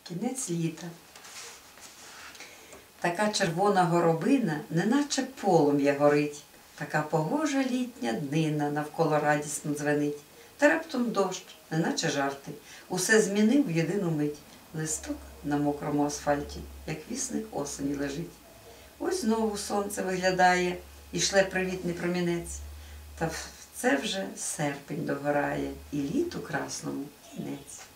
Кінець літа. Така червона горобина, неначе полум'я горить. Така погожа літня днина навколо радісно дзвенить. Та раптом дощ, неначе жарти. Усе змінив в єдину мить. Листок на мокрому асфальті, як вісник осені лежить. Ось знову сонце виглядає і шле привітний промінець. Та це вже серпень догорає, і літу красному кінець.